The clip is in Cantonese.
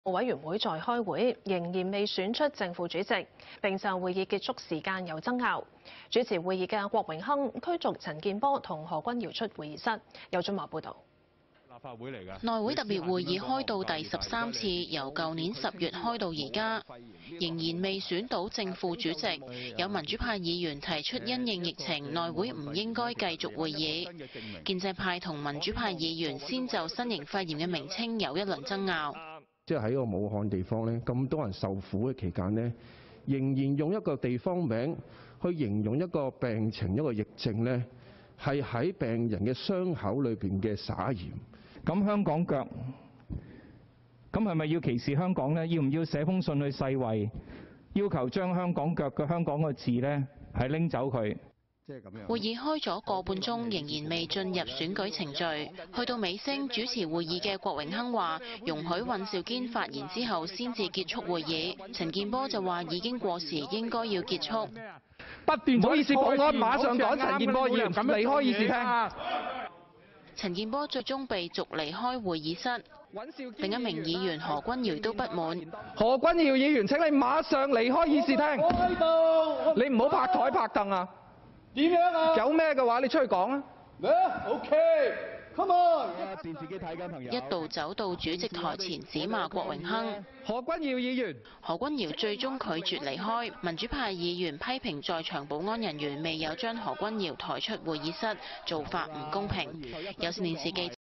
委員會在開會，仍然未選出正副主席，並就會議結束時間有爭拗。主持會議嘅郭榮鏗驅逐陳健波同何君堯出會議室。有俊華報導。 立法會嚟㗎。 內會特別會議開到第13次，由舊年10月開到而家，仍然未選到正副主席。有民主派議員提出因應疫情，內會唔應該繼續會議。建制派同民主派議員先就新型肺炎嘅名稱有一輪爭拗。 即係喺個武漢地方咧，咁多人受苦嘅期間呢，仍然用一個地方名去形容一個病情、一個疫症呢，係喺病人嘅傷口裏邊嘅撒鹽。 咁香港腳，咁係咪要歧視香港呢？要唔要寫封信去世衛，要求將香港腳嘅香港個字呢係拎走佢？ 會議開咗個半鐘，仍然未進入選舉程序。去到尾聲，主持會議嘅郭榮鏗話容許尹兆堅發言之後先至結束會議。陳健波就話已經過時，應該要結束。 不斷唔好意思，保安馬上趕陳健波議員離開議事廳。 陳健波最終被逐離開會議室。另一名議員何君堯都不滿。 何君堯議員，請你馬上離開議事廳。你唔好拍台拍凳啊！點樣啊？有咩嘅話，你出去講啊！OK，come on。電視機睇緊朋友。 一度走到主席台前指罵郭榮鏗。 何君堯議員。 何君堯最終拒絕離開。民主派議員批評在場保安人員未有將何君堯抬出會議室，做法唔公平。有線電視記者